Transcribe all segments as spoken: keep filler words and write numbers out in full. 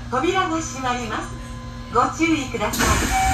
扉が閉まります。ご注意ください。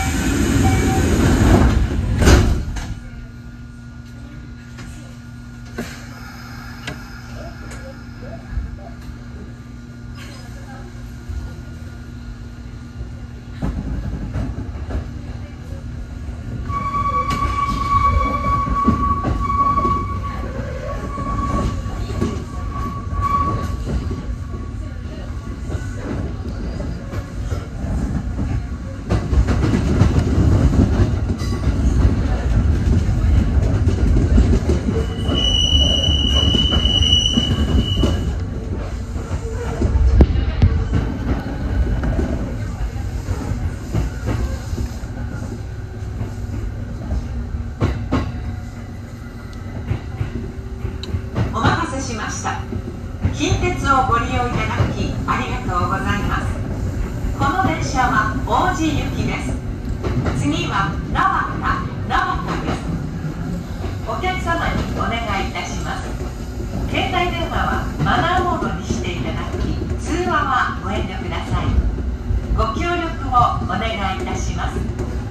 しました。近鉄をご利用いただきありがとうございます。この電車は王子行きです。次は名和田名和田です。お客様にお願いいたします。携帯電話はマナーモードにしていただき、通話はご遠慮ください。ご協力をお願いいたします。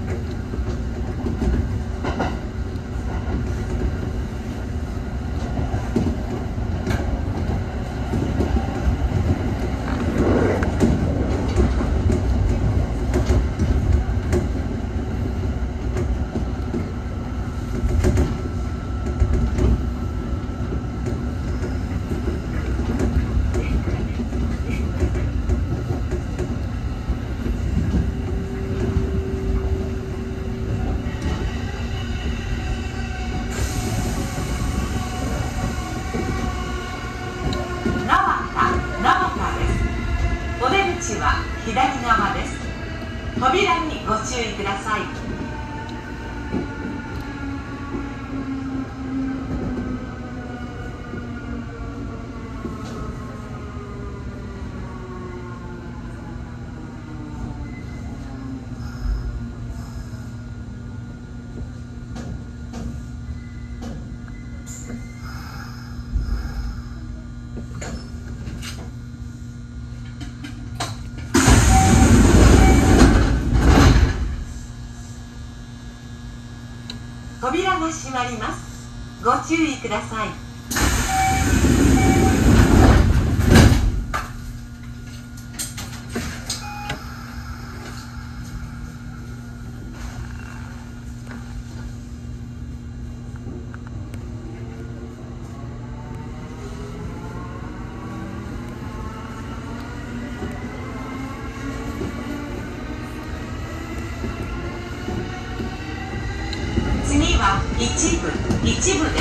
左側です。扉にご注意ください。扉が閉まります。ご注意ください。次は一部一部です。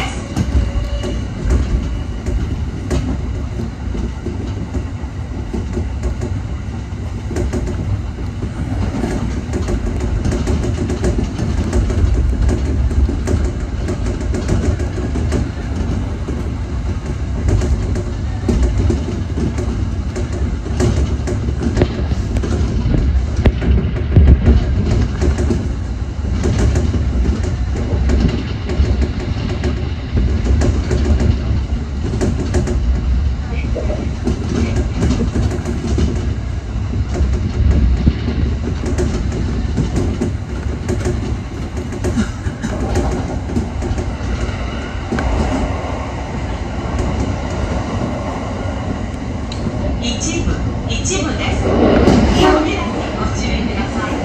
一部一部です。扉にご注意ください。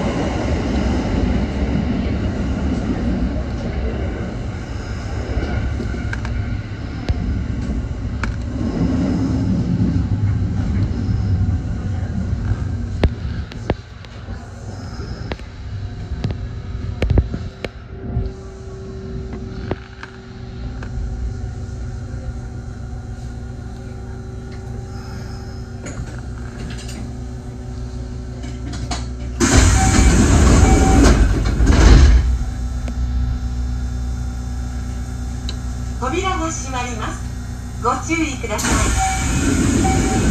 扉が閉まります。ご注意ください。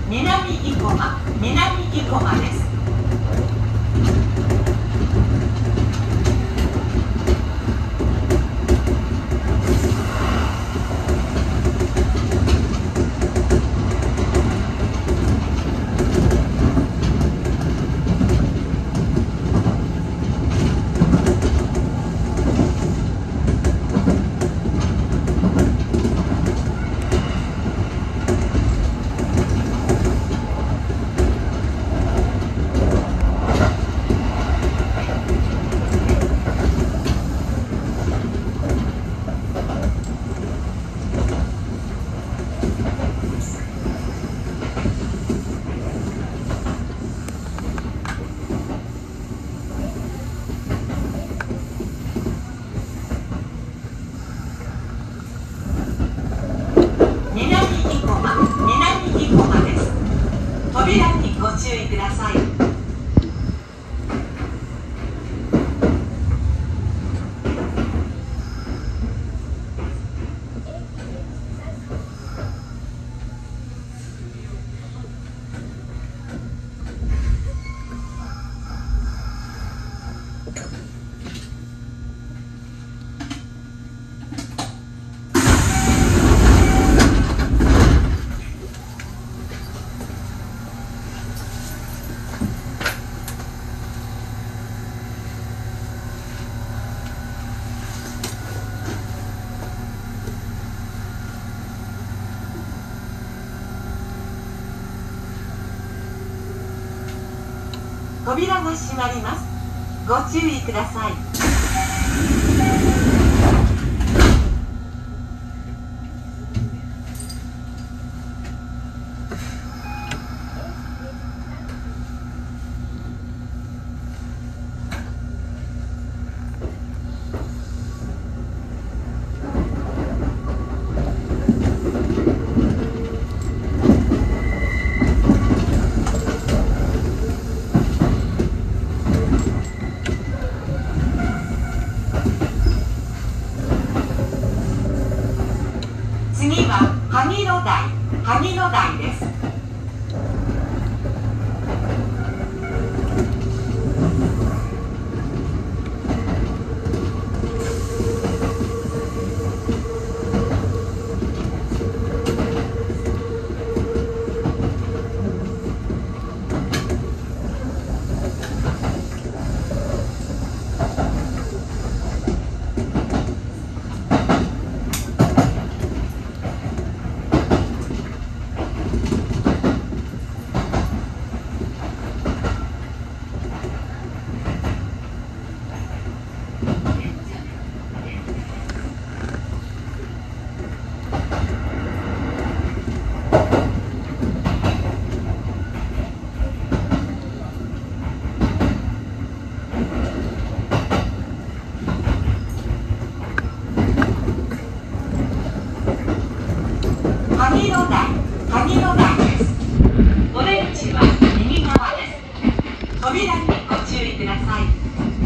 南生駒、南生駒です。扉にご注意ください。扉が閉まります。ご注意ください。次は萩野台、萩野台です。萩野台、萩野台です。お出口は右側です。扉にご注意ください。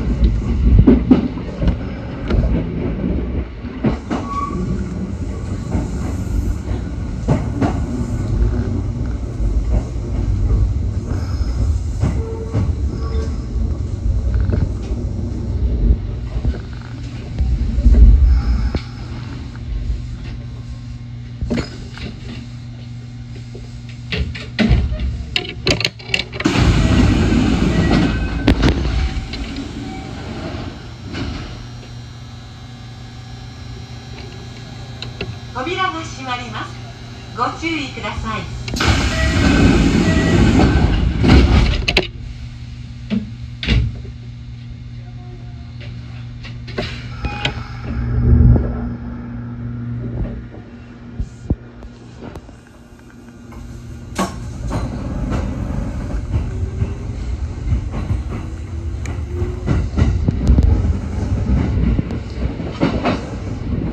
扉が閉まります。ご注意ください。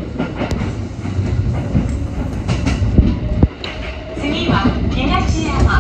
次は東山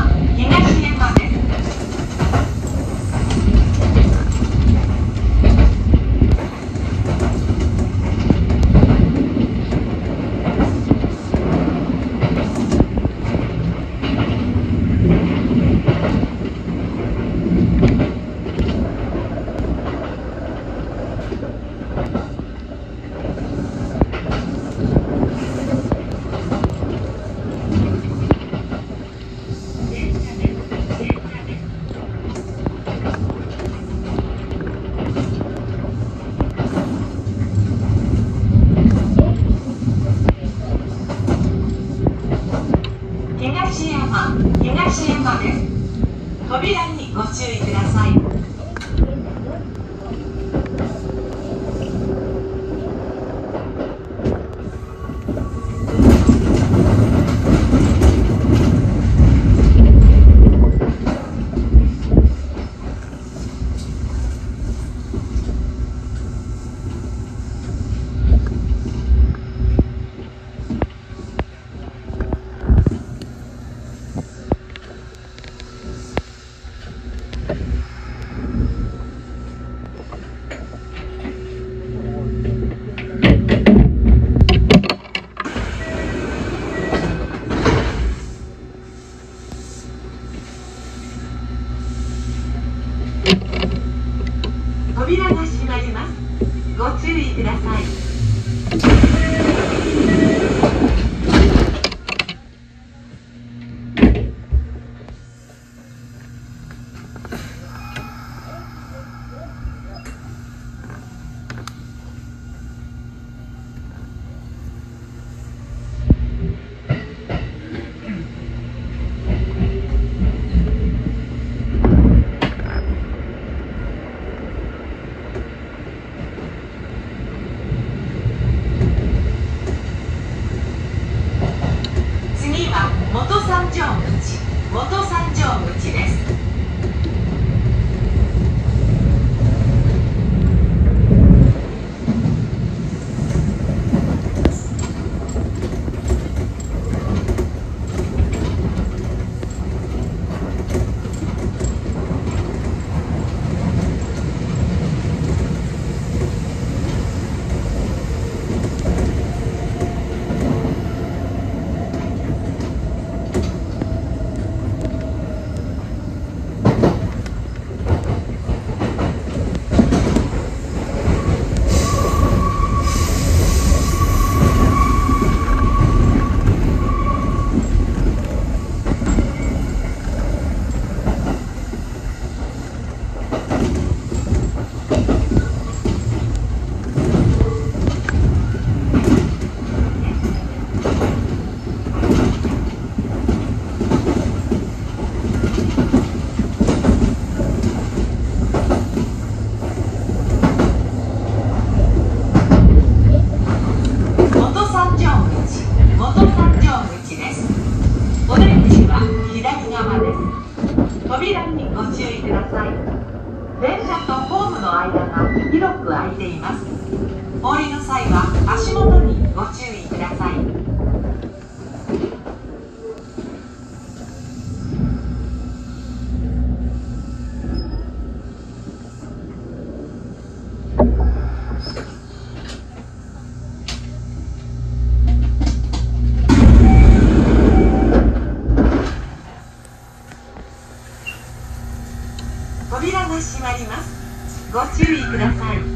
山、東山です。扉にご注意ください。扉が閉まります。ご注意ください。元三条口、元三条口です。扉にご注意ください。電車とホームの間が広く空いています。お降りの際は足元にご注意ください。扉が閉まります。ご注意ください。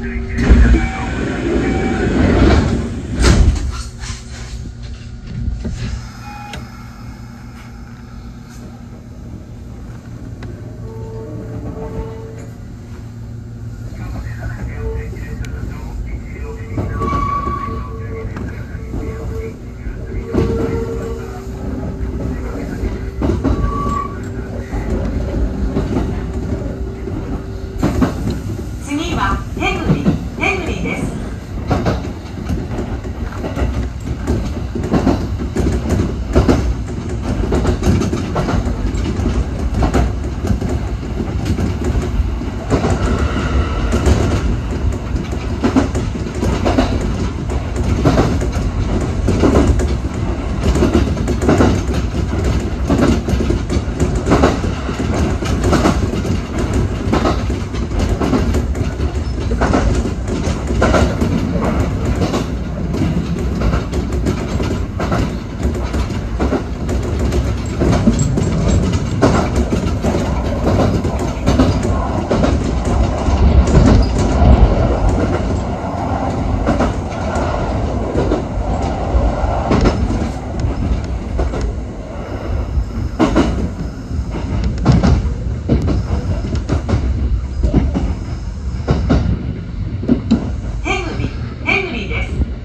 次は手栗、手栗です。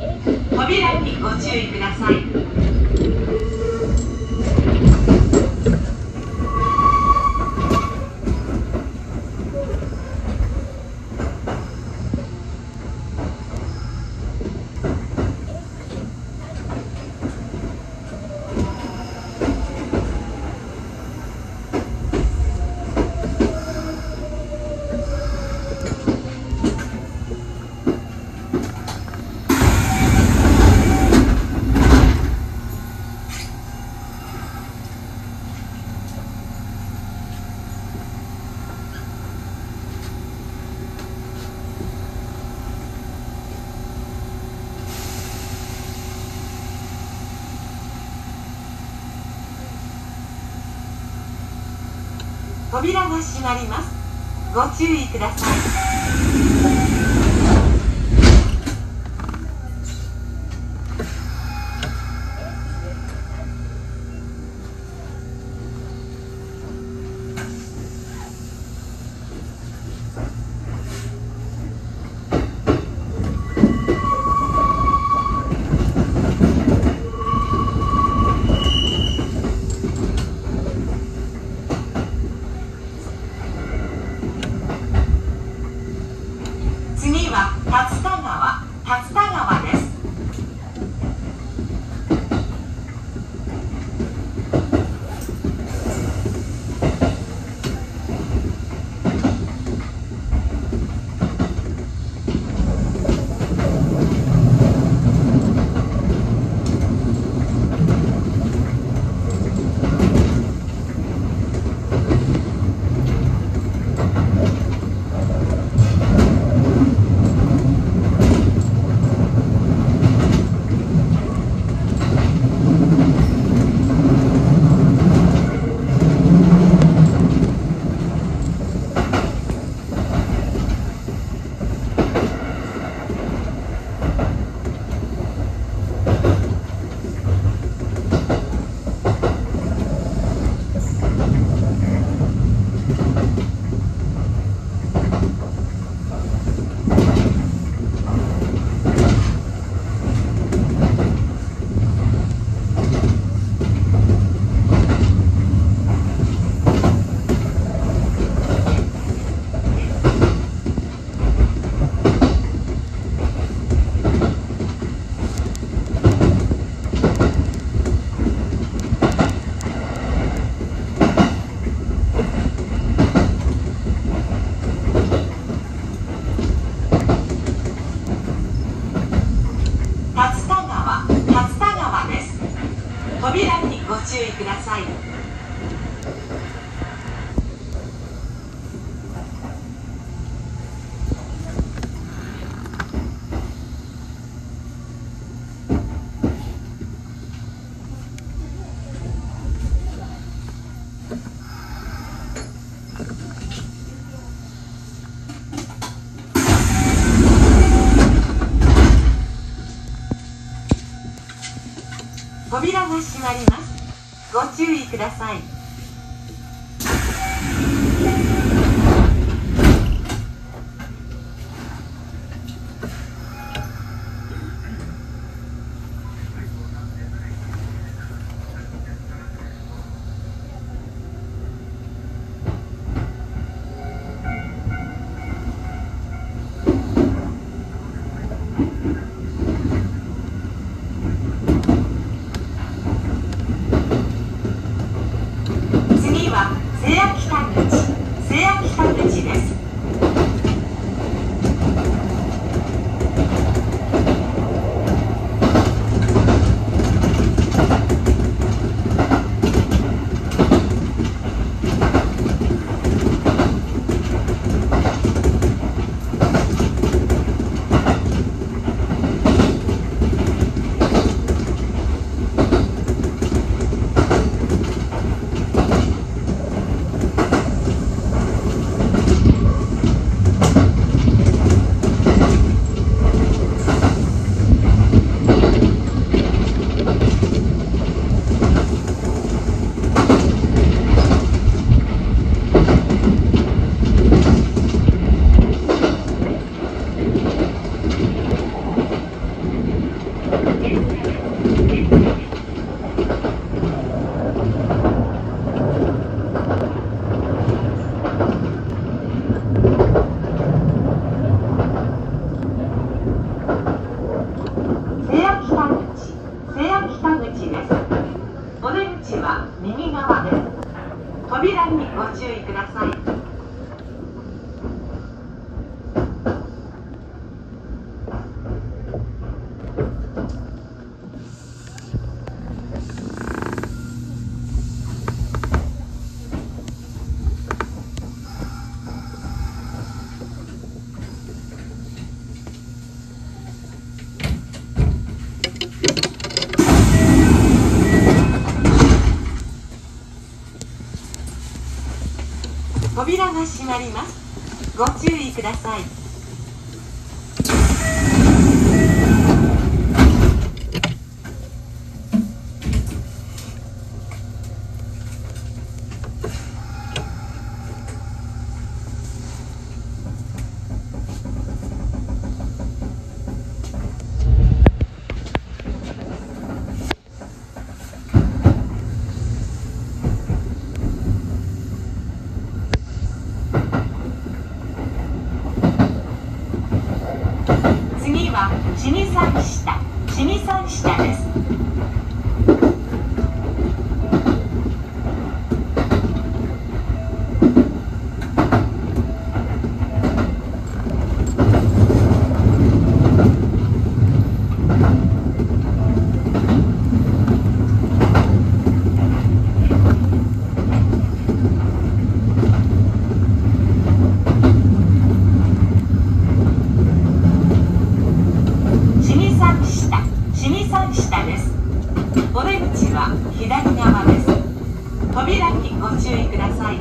扉にご注意ください。 扉が閉まります。ご注意ください。次は竜田川、竜田川です。扉にご注意ください。扉が閉まります。ご注意ください。次は瀬谷北口、瀬谷北口です。右側です。扉にご注意ください。 扉が閉まります。ご注意ください。次は死にさん下、死にさん下です。お出口は左側です。扉にご注意ください。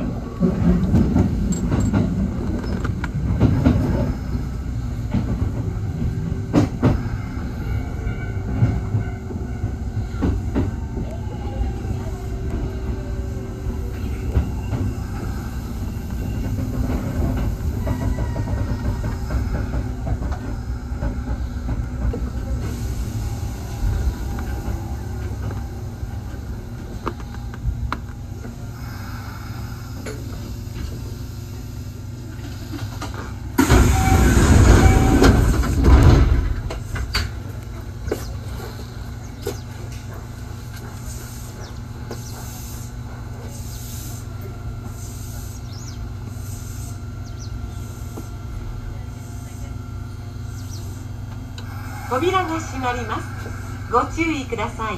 扉が閉まります。ご注意ください。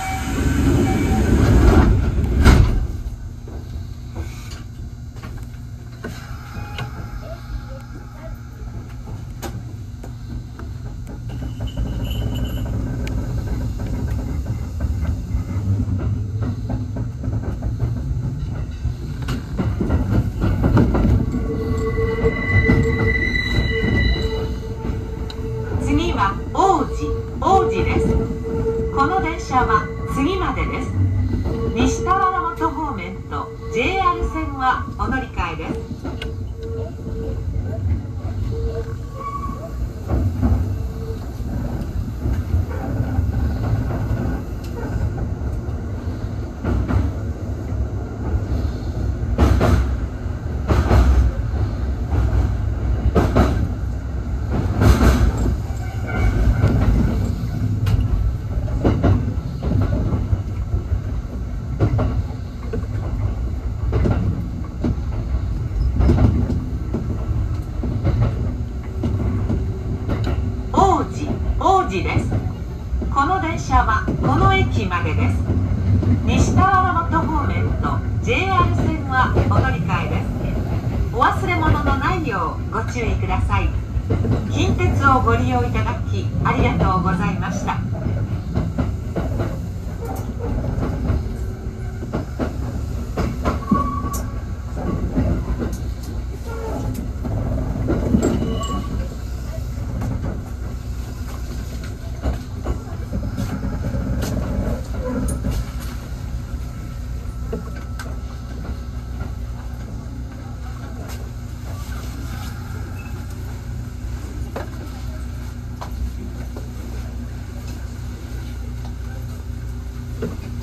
次は王子、王子です。この電車は次までです。西田原本方面と ジェイアール 線はお乗り換えです。王子です。この電車はこの駅までです。西田原本方面と ジェイアール 線はお乗り換えです。お忘れ物のないようご注意ください。近鉄をご利用いただきありがとうございました。 you